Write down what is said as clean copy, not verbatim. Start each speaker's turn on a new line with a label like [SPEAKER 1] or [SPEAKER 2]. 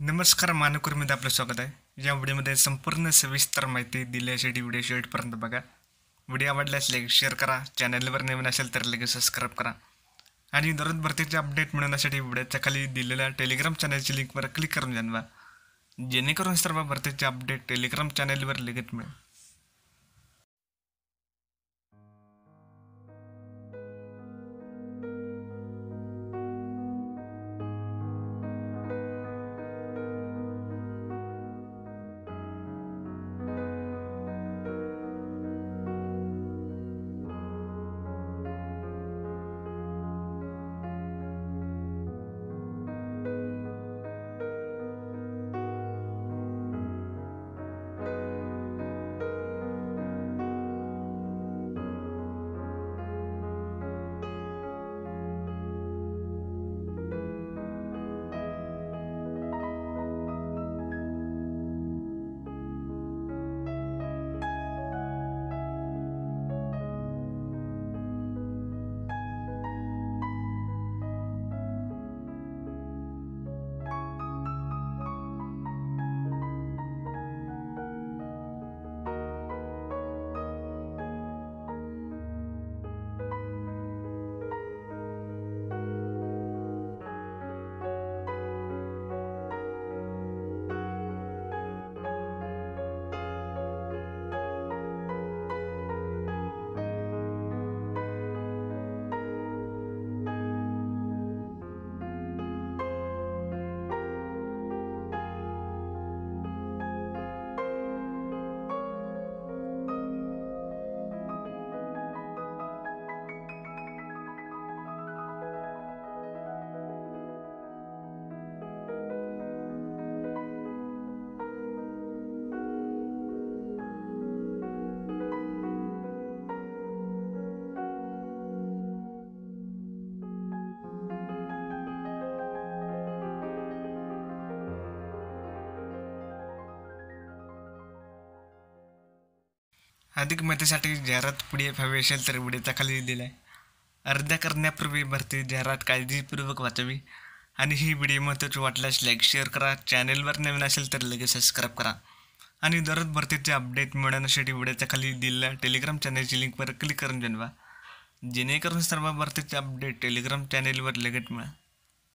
[SPEAKER 1] नमस्कार मानकूरमध्ये आपलं स्वागत आहे। या व्हिडिओमध्ये संपूर्ण सविस्तर माहिती दिल्यासाठी व्हिडिओ शेवटपर्यंत बघा। व्हिडिओ आवडल्यास लाईक शेअर करा, चॅनलवर नवीन असेल तर लगेच सबस्क्राईब करा आणि दररोज भरतीचे अपडेट मिळवण्यासाठी व्हिडिओच्या खाली दिलेल्या टेलिग्राम चॅनलची लिंकवर क्लिक करून जाणवा, जेणेकरून सर्व भरतीचे अपडेट टेलिग्राम चॅनलवर लगेच मिळेल। अधिक माहितीसाठी जाहिरात PDF हवी असेल तर व्हिडिओच्या खाली दिलेला आहे। अर्ध्या करण्यापूर्वी भरती जाहिरात काळजीपूर्वक वाचावी आणि ही व्हिडिओ महत्त्वाची वाटल्यास लाईक शेअर करा, चॅनलवर नवीन असेल तर लगेच सबस्क्राईब करा आणि दररोज भरतीचे अपडेट मिळवण्यासाठी व्हिडिओच्या खाली दिलेल्या टेलिग्राम चॅनलची लिंकवर क्लिक करून जाणवा, जेणेकरून सर्व भरतीचे अपडेट टेलिग्राम चॅनलवर लगेच मिळेल।